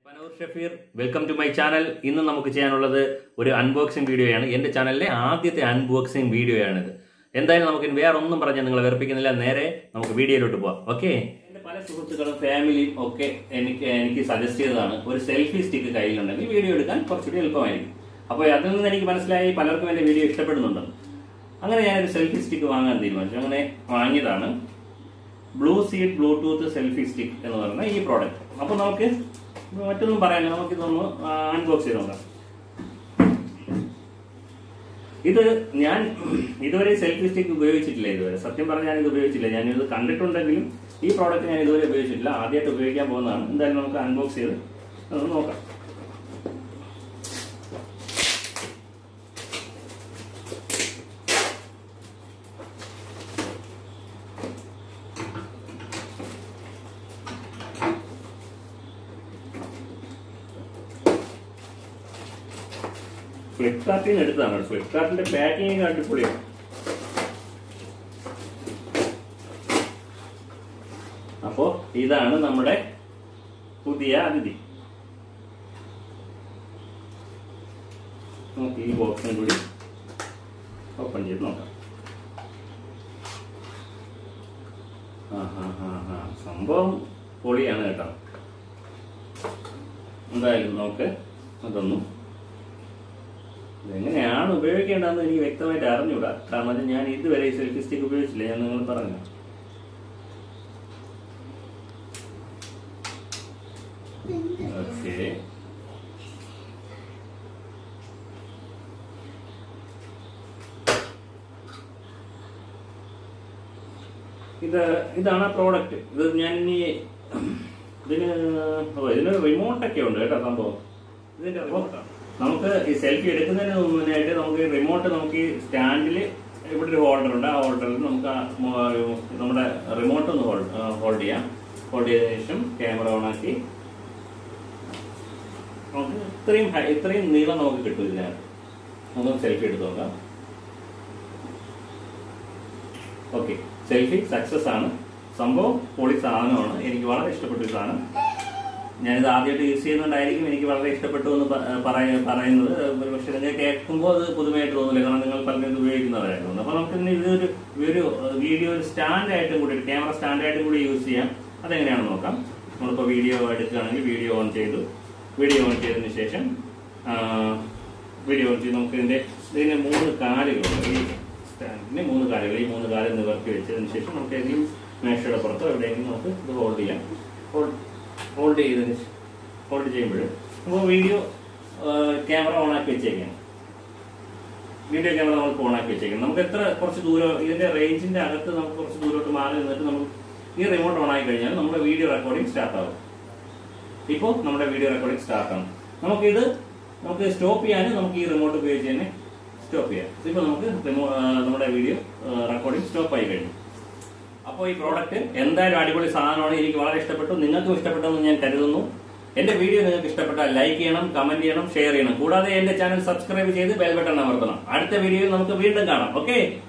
Panur Shafir, welcome to my channel. ഇന്ന് നമുക്ക് ചെയ്യാനുള്ളത് ഒരു അൺബോക്സിംഗ് വീഡിയോയാണ്. എൻ്റെ ചാനലിലെ ആദ്യത്തെ അൺബോക്സിംഗ് വീഡിയോയാണ് ഇത്. എന്തായാലും നമുക്ക് വേറെ ഒന്നും പറഞ്ഞാൽ നിങ്ങളെ വെറുപ്പിക്കുന്നില്ല, നേരെ നമുക്ക് വീഡിയോയിലോട്ട് പോവാം. ഓക്കെ, എൻ്റെ പല സുഹൃത്തുക്കളും ഫാമിലിയും ഒക്കെ എനിക്ക് സജസ്റ്റ് ചെയ്തതാണ് ഒരു സെൽഫി സ്റ്റിക്ക് കയ്യിലുണ്ടെങ്കിൽ വീഡിയോ എടുക്കാൻ കുറച്ചുകൂടി എളുപ്പമായിരിക്കും. അപ്പോൾ അതിൽ നിന്ന് എനിക്ക് മനസ്സിലായി പലർക്കും എൻ്റെ വീഡിയോ ഇഷ്ടപ്പെടുന്നുണ്ടെന്ന്. അങ്ങനെ ഞാനൊരു സെൽഫി സ്റ്റിക്ക് വാങ്ങാൻ തീരുമാനിച്ചു. അങ്ങനെ വാങ്ങിയതാണ് blue seed Bluetooth selfie stick എന്ന് പറയുന്ന ഈ പ്രോഡക്റ്റ്. അപ്പോൾ നമുക്ക് മറ്റൊന്നും പറയാനില്ല, നമുക്കിതൊന്ന് അൺബോക്സ് ചെയ്ത് നോക്കാം. ഇത് ഞാൻ ഇതുവരെ സെൽഫി സ്റ്റിക്ക് ഉപയോഗിച്ചിട്ടില്ല. ഇതുവരെ സത്യം പറഞ്ഞാൽ ഞാനിത് ഉപയോഗിച്ചില്ല. ഞാനിത് കണ്ടിട്ടുണ്ടെങ്കിലും ഈ പ്രോഡക്റ്റ് ഞാൻ ഇതുവരെ ഉപയോഗിച്ചിട്ടില്ല. ആദ്യമായിട്ട് ഉപയോഗിക്കാൻ പോകുന്നതാണ്. എന്തായാലും നമുക്ക് അൺബോക്സ് ചെയ്ത് ഒന്ന് നോക്കാം. ഫ്ലിപ്കാർട്ടിൽ നിന്ന് എടുത്തതാണ്. ഫ്ലിപ്കാർട്ടിന്റെ പാക്കിംഗ് അടിപൊളിയാണ്. അപ്പോ ഇതാണ് നമ്മുടെ പുതിയ അതിഥി. നമുക്ക് ഈ ബോക്സിനും കൂടി ഓപ്പൺ ചെയ്ത് നോക്കാം. സംഭവം പൊളിയാണ് കേട്ടോ. എന്തായാലും നമുക്ക് അതൊന്നും എങ്ങനെയാണ് ഉപയോഗിക്കേണ്ടതെന്ന് എനിക്ക് വ്യക്തമായിട്ട് അറിഞ്ഞൂടാ. കാരണം ഞാൻ ഇതുവരെ ഈ സെൽഫി സ്റ്റിക്ക് ഉപയോഗിച്ചില്ല. ഞാൻ നിങ്ങൾ പറഞ്ഞു. ഓക്കെ, ഇതാണ് പ്രോഡക്റ്റ്. ഇത് ഞാൻ ഇനി ഇതിന് റിമോട്ടൊക്കെ ഉണ്ട് കേട്ടോ. സംഭവം ഇതിന്റെ റിമോട്ടാണ്. നമുക്ക് ഈ സെൽഫി എടുക്കുന്നതിന് മുന്നായിട്ട് നമുക്ക് റിമോട്ട് നമുക്ക് ഈ സ്റ്റാൻഡിൽ ഇവിടെ ഒരു ഹോൾഡർ ഉണ്ട്. ആ ഹോൾഡറിൽ നമുക്ക് നമ്മുടെ റിമോട്ട് ഒന്ന് ഹോൾഡ് ചെയ്യാം. ഹോൾഡ് ചെയ്തതിനു ശേഷം ക്യാമറ ഓൺ ആക്കി നമുക്ക് ഇത്രയും നീളം നമുക്ക് കിട്ടും. ഇതിനകത്ത് നമുക്ക് സെൽഫി എടുത്ത് നോക്കാം. ഓക്കെ, സെൽഫി സക്സസ് ആണ്. സംഭവം പൊളി സാധനമാണ്. എനിക്ക് വളരെ ഇഷ്ടപ്പെട്ട ഒരു സാധനം. ഞാനിത് ആദ്യമായിട്ട് യൂസ് ചെയ്യുന്നതുകൊണ്ടായിരിക്കും എനിക്ക് വളരെ ഇഷ്ടപ്പെട്ടു എന്ന് പറയുന്നത്. പക്ഷെ നിങ്ങൾ കേൾക്കുമ്പോൾ അത് പുതുമയായിട്ട് തോന്നില്ല, കാരണം നിങ്ങൾ പലരും ഇത് ഉപയോഗിക്കുന്നവരായിട്ട് തോന്നുന്നു. അപ്പോൾ നമുക്ക് ഇതൊരു വീഡിയോ സ്റ്റാൻഡായിട്ടും കൂടി, ക്യാമറ സ്റ്റാൻഡായിട്ടും കൂടി യൂസ് ചെയ്യാം. അതെങ്ങനെയാണെന്ന് നോക്കാം. നമ്മളിപ്പോൾ വീഡിയോ എടുക്കുകയാണെങ്കിൽ വീഡിയോ ഓൺ ചെയ്തതിന് ശേഷം നമുക്ക് ഇതിന് 3 കാലുകളുണ്ട്. ഈ സ്റ്റാൻഡിന് 3 കാലുകൾ. ഈ 3 കാല് നിവർത്തി വെച്ചതിന് ശേഷം നമുക്ക് ഏതെങ്കിലും മേശയുടെ പുറത്തോ എവിടെയെങ്കിലും നമുക്ക് ഇത് ഹോൾഡ് ചെയ്യാം. ഹോൾഡ് ചെയ്യുമ്പോൾ നമുക്ക് വീഡിയോ ക്യാമറ ഓണാക്കി വെച്ചേക്കാം. വീഡിയോ ക്യാമറ നമുക്ക് ഓണാക്കി വെച്ചേക്കാം. നമുക്ക് കുറച്ച് ദൂരം ഇതിന്റെ റേഞ്ചിന്റെ അകത്ത് നമുക്ക് കുറച്ച് ദൂരോട്ട് മാറി നിന്നിട്ട് നമുക്ക് ഈ റിമോട്ട് ഓൺ ആയി കഴിഞ്ഞാൽ നമ്മുടെ വീഡിയോ റെക്കോർഡിംഗ് സ്റ്റാർട്ട് ആവും. ഇപ്പോൾ നമ്മുടെ വീഡിയോ റെക്കോർഡിംഗ് സ്റ്റാർട്ട് ആണ്. നമുക്ക് സ്റ്റോപ്പ് ചെയ്യാനും നമുക്ക് ഈ റിമോട്ട് ഉപയോഗിച്ച് തന്നെ സ്റ്റോപ്പ് ചെയ്യാം. ഇപ്പോൾ നമുക്ക് നമ്മുടെ വീഡിയോ റെക്കോർഡിംഗ് സ്റ്റോപ്പ് ആയി കഴിഞ്ഞു. അപ്പോൾ ഈ പ്രോഡക്റ്റ് എന്തായാലും അടിപൊളി സാധനമാണ്. എനിക്ക് വളരെ ഇഷ്ടപ്പെട്ടു. നിങ്ങൾക്കും ഇഷ്ടപ്പെട്ടെന്ന് ഞാൻ കരുതുന്നു. എന്റെ വീഡിയോ നിങ്ങൾക്ക് ഇഷ്ടപ്പെട്ടാൽ ലൈക്ക് ചെയ്യണം, കമന്റ് ചെയ്യണം, ഷെയർ ചെയ്യണം. കൂടാതെ എന്റെ ചാനൽ സബ്സ്ക്രൈബ് ചെയ്ത് ബെൽ ബട്ടൺ അമർത്തണം. അടുത്ത വീഡിയോയിൽ നമുക്ക് വീണ്ടും കാണാം. ഓക്കെ.